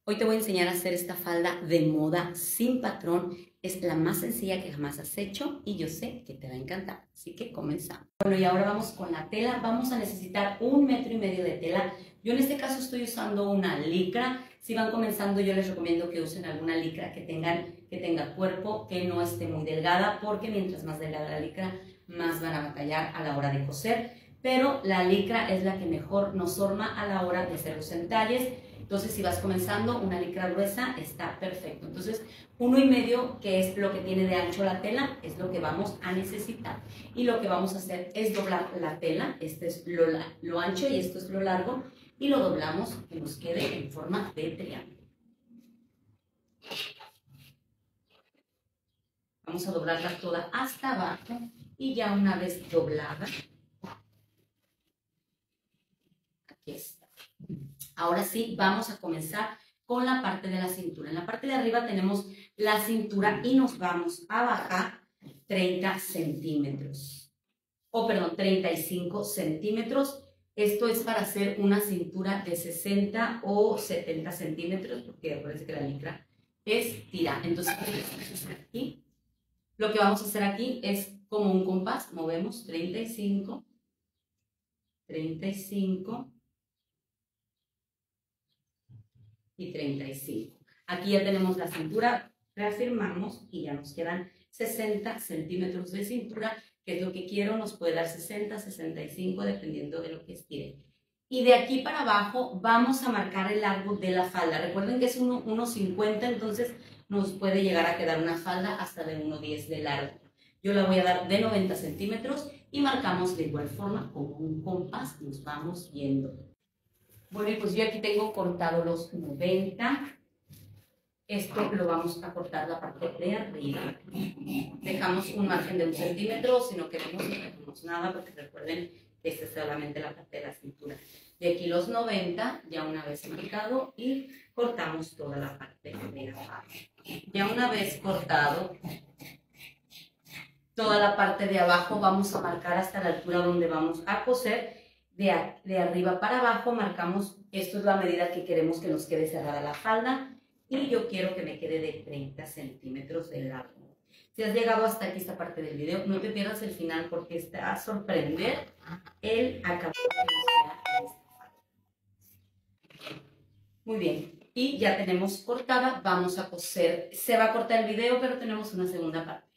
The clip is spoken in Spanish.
Hoy te voy a enseñar a hacer esta falda de moda sin patrón. Es la más sencilla que jamás has hecho y yo sé que te va a encantar. Así que comenzamos. Bueno, y ahora vamos con la tela. Vamos a necesitar 1,5 metros de tela. Yo en este caso estoy usando una licra. Si van comenzando, yo les recomiendo que usen alguna licra que tenga cuerpo, que no esté muy delgada, porque mientras más delgada la licra, más van a batallar a la hora de coser. Pero la licra es la que mejor nos forma a la hora de hacer los entalles. Entonces, si vas comenzando, una licra gruesa está perfecto. Entonces, 1,5, que es lo que tiene de ancho la tela, es lo que vamos a necesitar. Y lo que vamos a hacer es doblar la tela. Este es lo ancho y esto es lo largo. Y lo doblamos que nos quede en forma de triángulo. Vamos a doblarla toda hasta abajo. Y ya una vez doblada, aquí está. Ahora sí, vamos a comenzar con la parte de la cintura. En la parte de arriba tenemos la cintura y nos vamos a bajar 30 centímetros. O perdón, 35 centímetros. Esto es para hacer una cintura de 60 o 70 centímetros, porque acuérdense que la licra es tirada. Entonces, aquí, lo que vamos a hacer aquí es como un compás. Movemos 35, 35. Y 35. Aquí ya tenemos la cintura, reafirmamos y ya nos quedan 60 centímetros de cintura, que es lo que quiero, nos puede dar 60, 65, dependiendo de lo que estire. Y de aquí para abajo vamos a marcar el largo de la falda. Recuerden que es 1,50, entonces nos puede llegar a quedar una falda hasta de 1,10 de largo. Yo la voy a dar de 90 centímetros y marcamos de igual forma como un compás, nos vamos yendo. Bueno, y pues yo aquí tengo cortado los 90. Esto lo vamos a cortar la parte de arriba. Dejamos un margen de 1 centímetro, si no queremos, no dejamos nada, porque recuerden que esta es solamente la parte de la cintura. De aquí los 90, ya una vez marcado, y cortamos toda la parte de abajo. Ya una vez cortado toda la parte de abajo, vamos a marcar hasta la altura donde vamos a coser. De arriba para abajo marcamos, esto es la medida que queremos que nos quede cerrada la falda y yo quiero que me quede de 30 centímetros de largo. Si has llegado hasta aquí esta parte del video, no te pierdas el final porque te va a sorprender el acabado que nos queda en esta falda. Muy bien, y ya tenemos cortada, vamos a coser. Se va a cortar el video, pero tenemos una segunda parte.